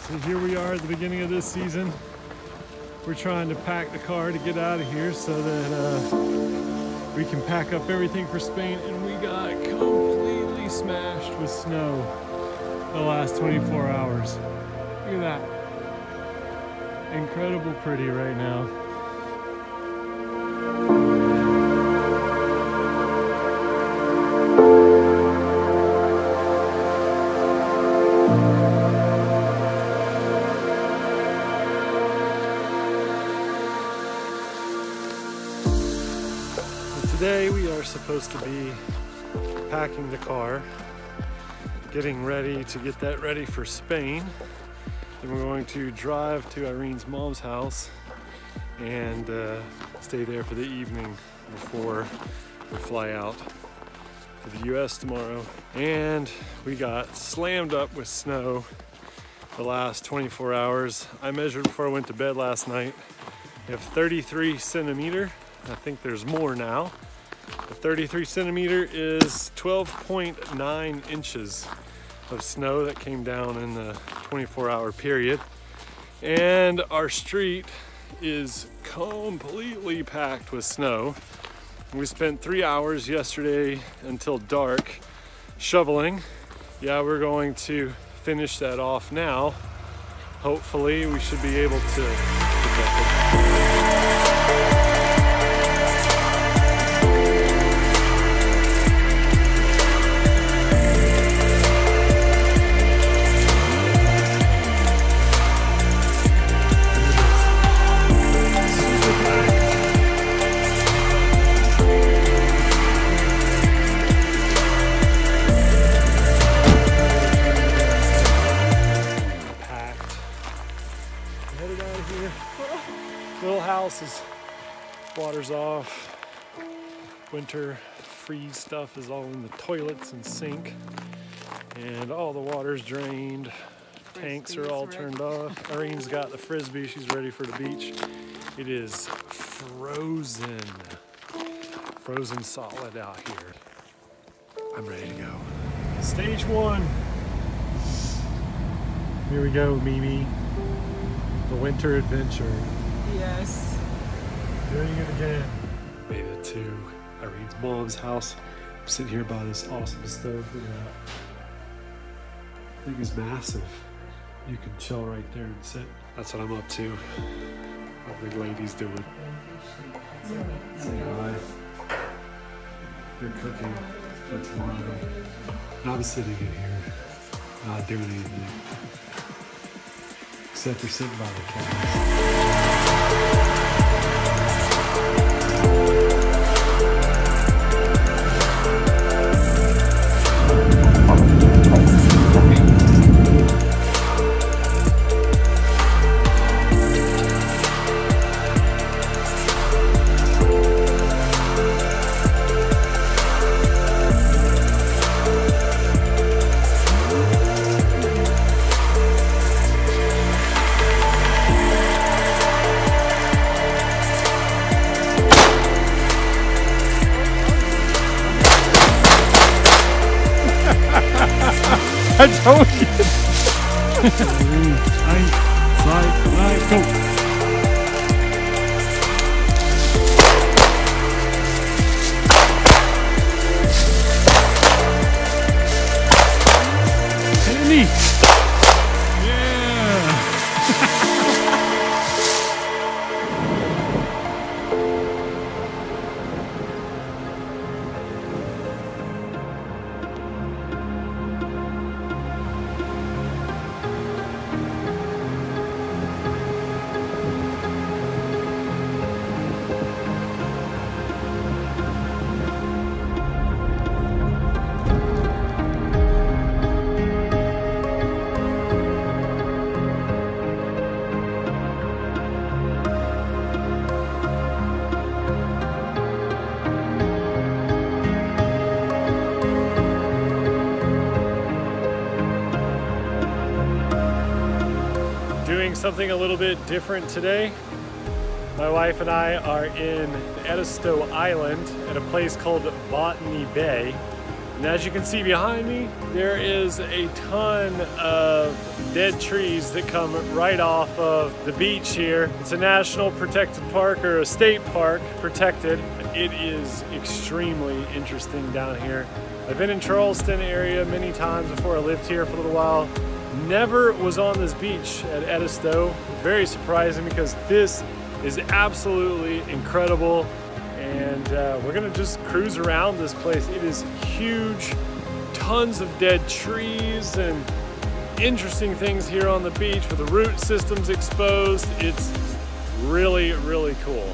So here we are at the beginning of this season. We're trying to pack the car to get out of here so that we can pack up everything for Spain, and we got completely smashed with snow the last 24 hours. Look at that. Incredible pretty right now. Today we are supposed to be packing the car, getting ready to get that ready for Spain. Then we're going to drive to Irene's mom's house and stay there for the evening before we fly out to the US tomorrow. And we got slammed up with snow the last 24 hours. I measured before I went to bed last night. We have 33 centimeter. I think there's more now. The 33 centimeter is 12.9 inches of snow that came down in the 24-hour period. And our street is completely packed with snow. We spent 3 hours yesterday until dark shoveling. Yeah, we're going to finish that off now. Hopefully we should be able to get that. Little house is water's off. Winter freeze stuff is all in the toilets and sink, and all the water's drained. Tanks are all turned off. Irene's got the frisbee. She's ready for the beach. It is frozen solid out here. I'm ready to go. Stage one. Here we go, Mimi. The winter adventure. Yes. Doing it again. Made it to Irene's mom's house. I'm sitting here by this awesome stove. Look at that. The thing is massive. You can chill right there and sit. That's what I'm up to. What the lady's doing. Say hi. You're cooking for tomorrow. And I'm sitting in here, not doing anything. Except for sitting by the cats. I told you. Slide, go. Something a little bit different today. My wife and I are in Edisto Island at a place called Botany Bay. And as you can see behind me, there is a ton of dead trees that come right off of the beach here. It's a national protected park, or a state park protected. It is extremely interesting down here. I've been in Charleston area many times before I lived here for a little while. Never was on this beach at Edisto. Very surprising because this is absolutely incredible. And we're gonna just cruise around this place. It is huge, tons of dead trees and interesting things here on the beach with the root systems exposed. It's really, really cool.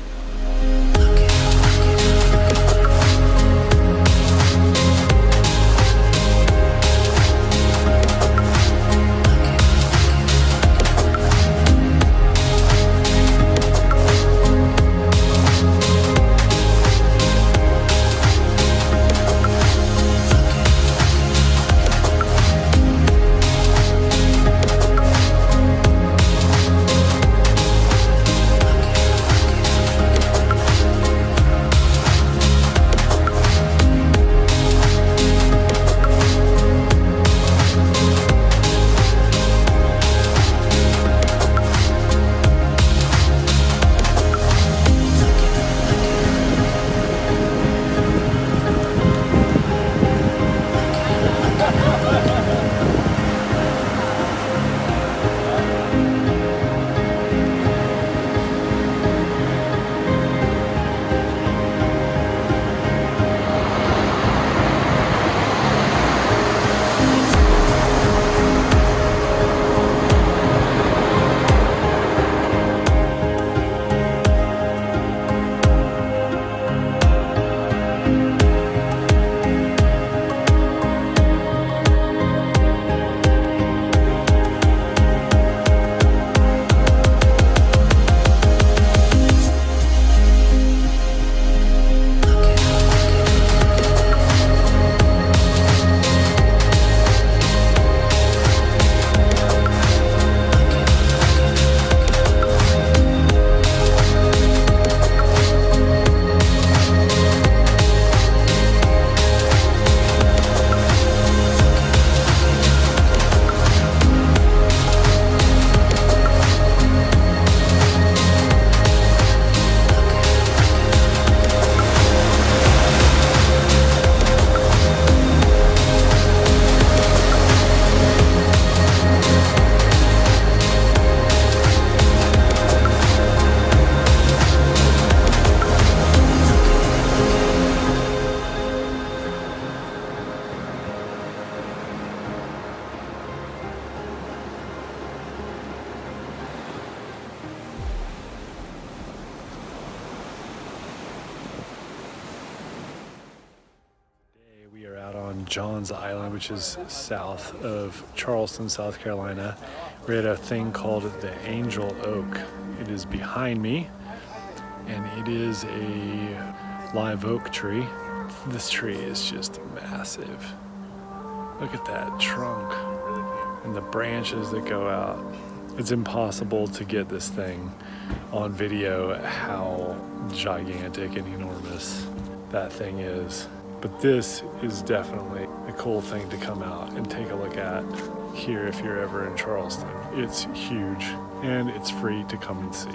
Johns Island, which is south of Charleston, South Carolina. We're at a thing called the Angel Oak. It is behind me, and it is a live oak tree. This tree is just massive. Look at that trunk and the branches that go out. It's impossible to get this thing on video how gigantic and enormous that thing is. But this is definitely a cool thing to come out and take a look at here if you're ever in Charleston. It's huge and it's free to come and see.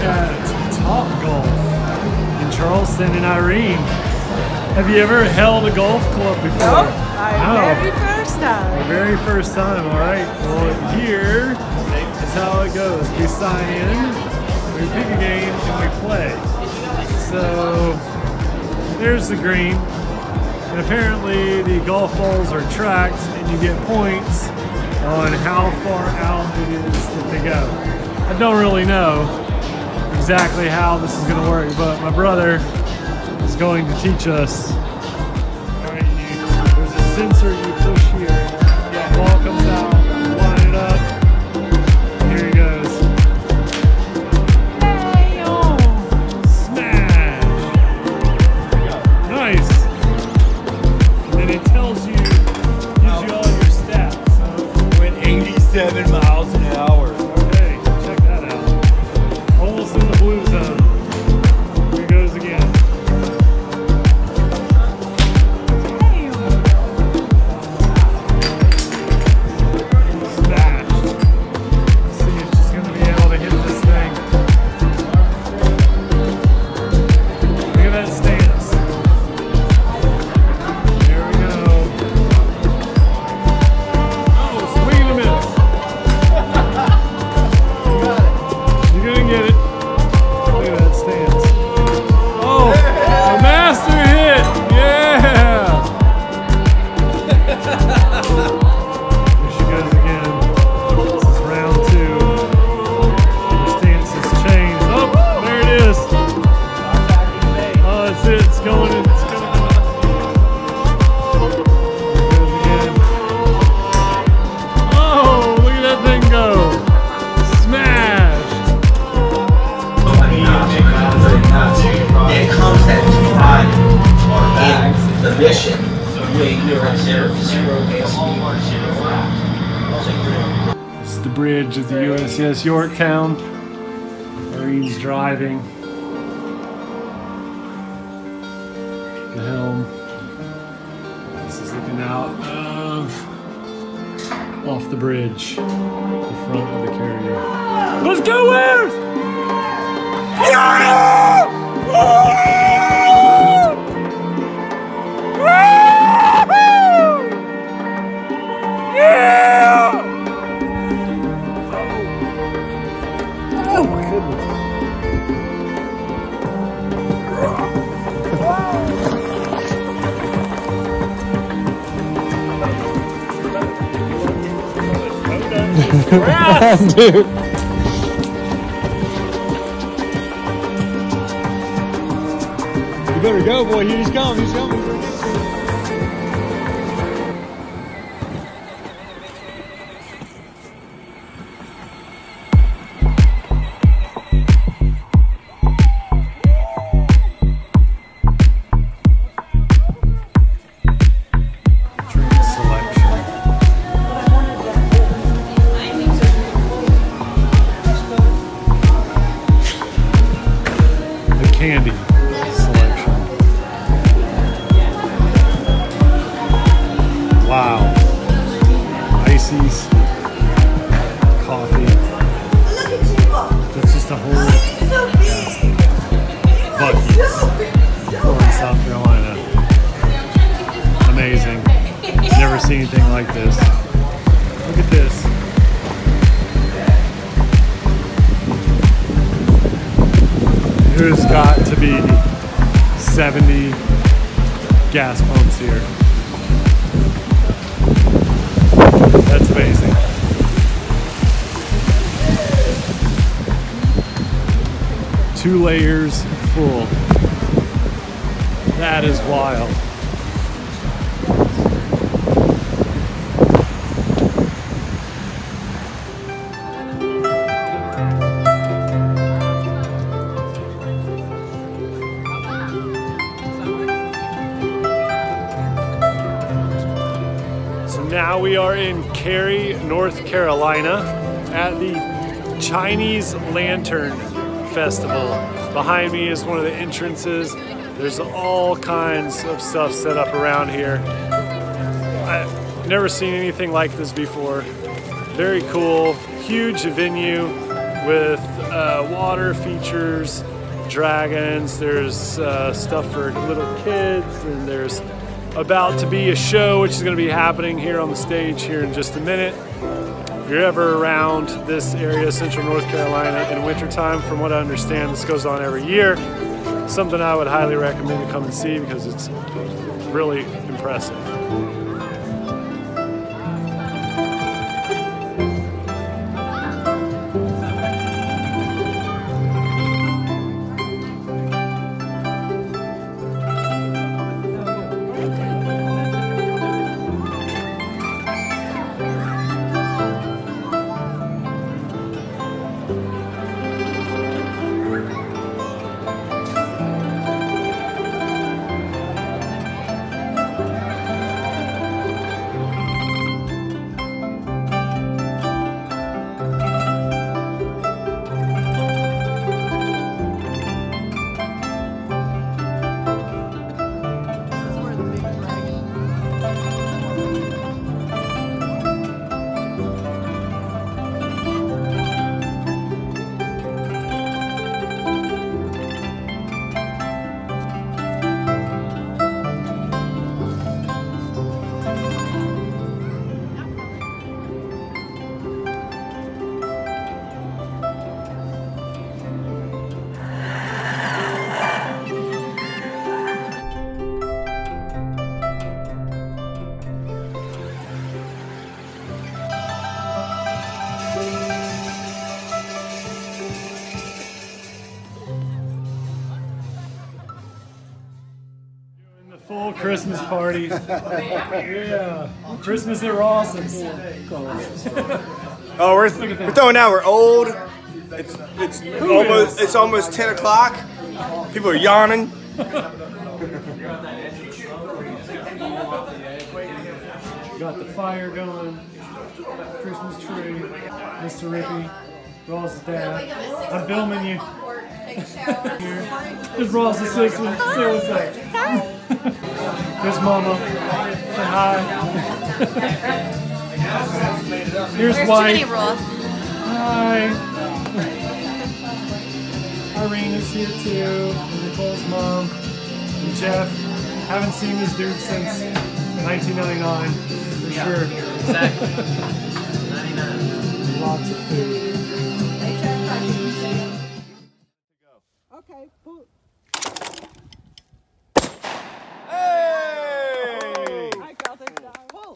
at Top Golf in Charleston and Irene. Have you ever held a golf club before? No, very first time. The very first time, all right. Well, here is how it goes. We sign in, we pick a game, and we play. So there's the green. And apparently the golf balls are tracked and you get points on how far out it is that they go. I don't really know exactly how this is going to work, but my brother is going to teach us. All right, there's a sensor you push here. The ball comes out, line it up. Here he goes. Smash! Nice. And then it tells you, gives you all your stats. Went 87 miles an hour. Okay, check that out. Almost in the blue zone. Here goes again. Smashed. Let's see if she's gonna be able to hit this thing. Look at that stance. There we go. Oh, swing and a miss. You're gonna get it. Look at that stance. Oh, a master hit! Yeah! Here she goes again. This is round 2. Her stance has changed. Oh, there it is. Oh, that's it. It's going in. It's going in. There it goes again. Oh, look at that thing go. Smash! It comes at 5 in the mission. This is the bridge of the USS Yorktown. Marine's driving. The helm. This is looking out off the bridge, the front of the carrier. Let's go, Wales! Oh my goodness. Dude. You better go, boy. Here he's coming. He's coming. Drink selection. The candy selection. Wow. Ices. Coffee. That's just a whole bucket for South Carolina. Amazing. Never seen anything like this. Look at this. There's got to be 70 gas pumps here. That's amazing. Two layers full. That is wild. So now we are in Cary, North Carolina at the Chinese Lantern Festival. Behind me is one of the entrances. There's all kinds of stuff set up around here. I've never seen anything like this before. Very cool, huge venue with water features, dragons. There's stuff for little kids, and there's about to be a show which is going to be happening here on the stage here in just a minute. If you're ever around this area, central North Carolina, in wintertime, from what I understand, this goes on every year. Something I would highly recommend to come and see because it's really impressive. Full Christmas party. Yeah. Christmas at Rawson's. Oh, we're throwing out. We're old. It's almost 10 o'clock. People are yawning. Got the fire going. Christmas tree. Mr. Rippy. Raw's dad. I'm filming you. There's Raw's sister. Say what's up. There's Mama. Say hi. Here's wife. Hi. Irene is here too. And Nicole's mom. And Jeff. Haven't seen this dude since 1999 for sure. Exactly. 99. Lots of food. Okay, pull. Hey! I got it down. Pull.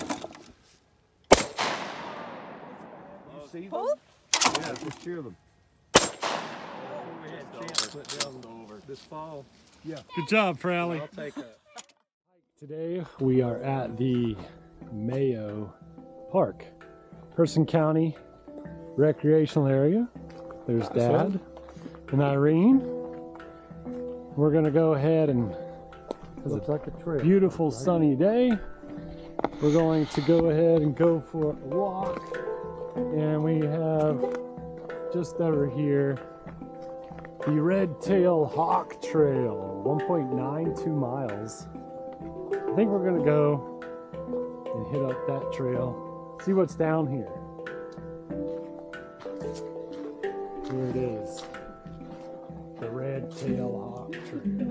See them? Pull. Yeah, just cheer them. We had a chance to put down this fall. Yeah. Good job, Frally. I'll take that. Today we are at the Mayo Park, Person County recreational area. There's Dad and Irene. We're gonna go ahead and, it's like a trip. Beautiful sunny day. We're going to go ahead and go for a walk. And we have just over here the Red Tail Hawk Trail, 1.92 miles. I think we're gonna go and hit up that trail, see what's down here. Here it is, the Red Tail Hawk Trail.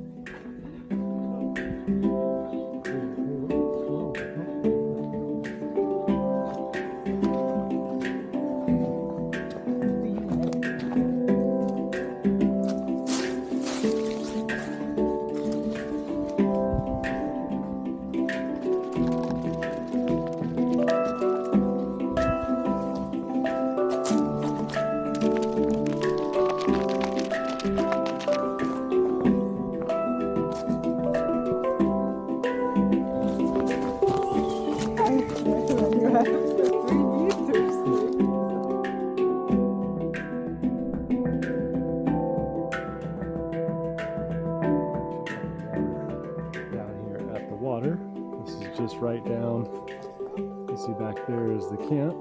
Just right down. You see back there is the camp,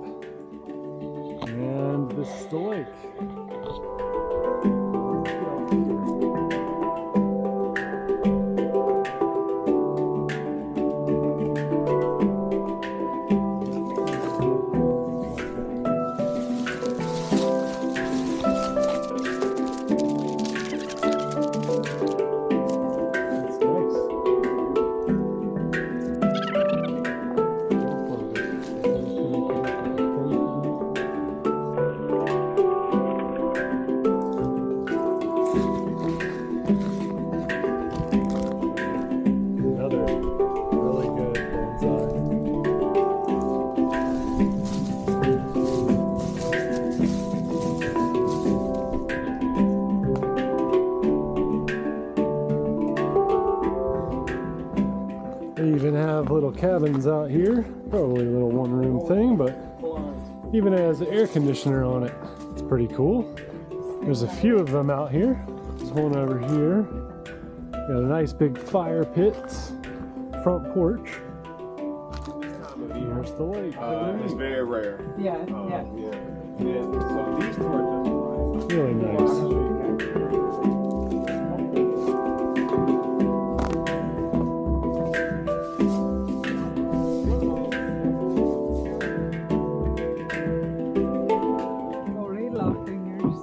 and this is the lake. cabins out here. Probably a little one-room thing, but even has an air conditioner on it. It's pretty cool. There's a few of them out here. There's one over here. Got a nice big fire pit, front porch. Here's the lake. It's very rare. Yeah, yeah. So these two are just Really nice. Gorilla fingers.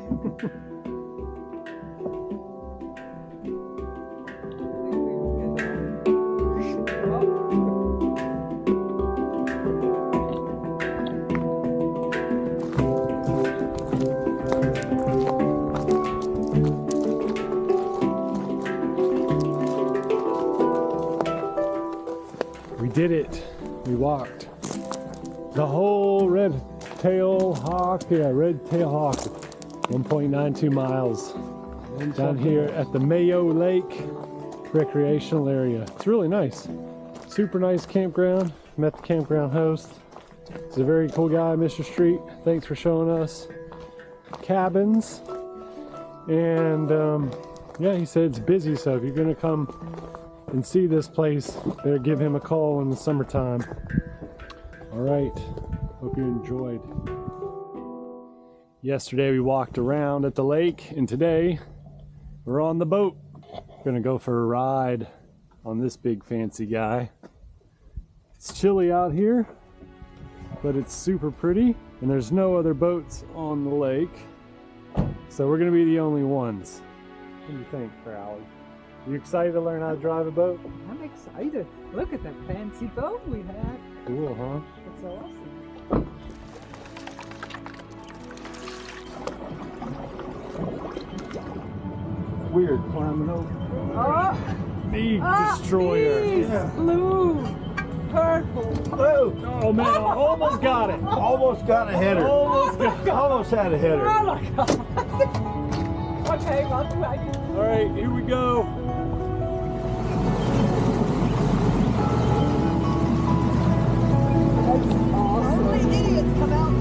We did it. We walked the whole red-tailed hawk. Yeah, red-tailed hawk. 1.92 miles down here at the Mayo Lake recreational area. It's really nice. Super nice campground. Met the campground host. He's a very cool guy, Mr. Street. Thanks for showing us cabins. And yeah, he said it's busy, so if you're gonna come and see this place, better give him a call in the summertime. All right, hope you enjoyed. Yesterday we walked around at the lake, and today we're on the boat. Gonna go for a ride on this big fancy guy. It's chilly out here, but it's super pretty, and there's no other boats on the lake, so we're gonna be the only ones. What do you think, Crowley? You excited to learn how to drive a boat? I'm excited. Look at that fancy boat we have. Cool, huh? It's awesome. weird climbing over. Oh, Big destroyer. These blue, purple. Oh man, almost got it. Almost got a header. Almost had a header. Oh my God. Okay, well, All right, here we go. that's awesome. Only idiots come out.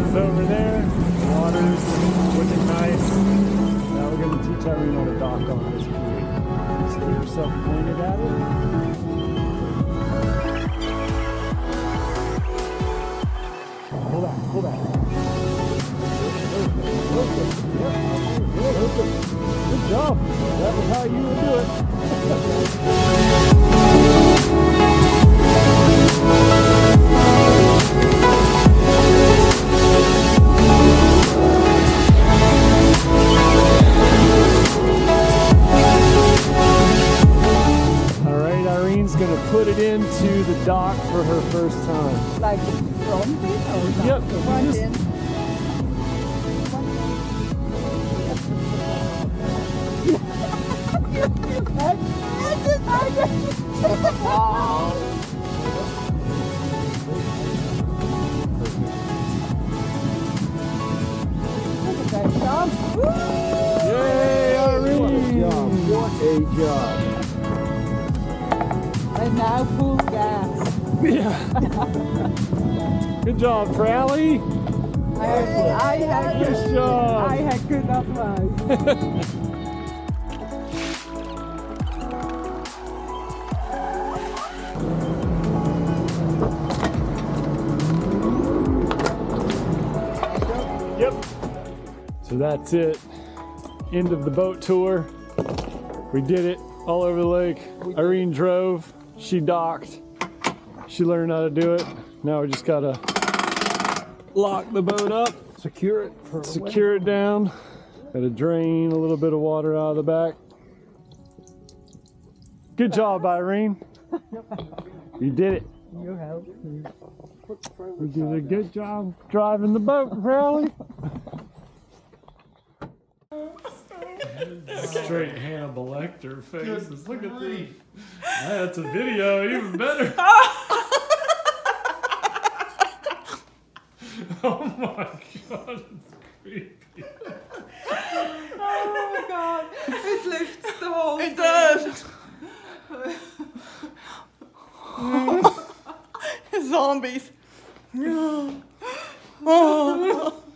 is over there. The water's looking nice. Now we're going to teach Irene how to dock on this pool. Just keep yourself pointed at it. Pull back, pull back. Good job. That was how you would do it. All right, Irene's gonna put it into the dock for her first time. Like from it or Yep. one Just- in? Yay, Irene! What a job. And now full gas. Yeah. Good job, Frally. I had Good job. I had good advice. Yep. So that's it. End of the boat tour. We did it all over the lake. Irene drove. She docked. She learned how to do it. Now we just gotta lock the boat up, Secure it for secure it down. Gotta drain a little bit of water out of the back. Good job, Irene. You did it. You helped me. You did a good job driving the boat, Crowley. Straight Hannibal Lecter faces. Look at these. That's a video, even better. Oh my god, it's creepy. Oh my god, it lifts the whole It does. Zombies. Oh.